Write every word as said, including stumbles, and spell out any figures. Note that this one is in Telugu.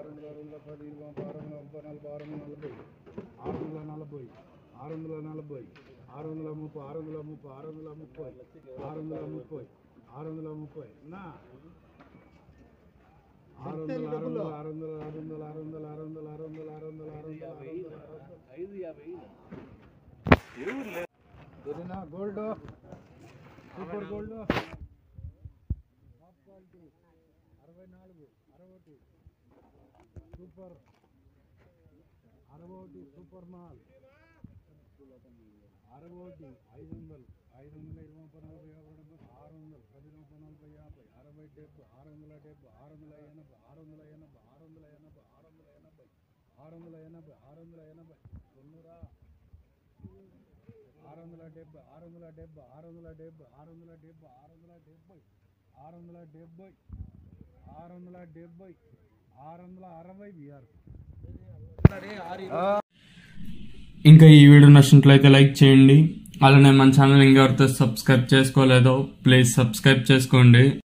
ఆరు వందల ఆరు వందల పది ఇరవై ఆరు వందల ముప్పై నలభై ఆరు వందల నలభై ఆరు వందల నలభై ఆరు వందల ముప్పై ఆరు వందల ముప్పై ఆరు వందల ముప్పై ఆరు వందల ముప్పై ఆరు వందల ముప్పై నా ఆరు వందల ఆరు వందల ఆరు వందల ఆరు వందల ఆరు వందల ఆరు వందల ఆరు వందల ఆరు వందల ఆరు వందల ఐదు యాభై gold super gold top quality అరవై నాలుగు అరవై ఒకటి సూపర్ అరవై ఒకటి సూపర్ మాల్ అరవై ఒకటి ఐదు వందలు ఐదు వందల ఇరవై ముప్పై నలభై యాభై డెబ్బై ఆరు వందలు పది ముప్పై నలభై యాభై అరవై డెబ్బై ఆరు వందల డెబ్బై ఆరు వందల ఎనభై ఆరు వందల ఎనభై ఆరు వందల ఎనభై ఆరు వందల ఎనభై ఆరు వందల ఎనభై ఆరు వందల ఎనభై తొమ్మిదిరా ఆరు వందల డెబ్బై ఆరు వందల డెబ్బై ఆరు వందల డెబ్బై ఆరు వందల డెబ్బై ఆరు వందల డెబ్బై ఆరు వందల డెబ్బై ఆరు వందల డెబ్బై ఆరు వందల అరవై బిఆర్. ఇంకా ఈ వీడియో నచ్చినట్లయితే లైక్ చేయండి. అలానే మన ఛానల్ ఇంకెవరితో సబ్స్క్రైబ్ చేసుకోలేదో ప్లీజ్ సబ్స్క్రైబ్ చేసుకోండి.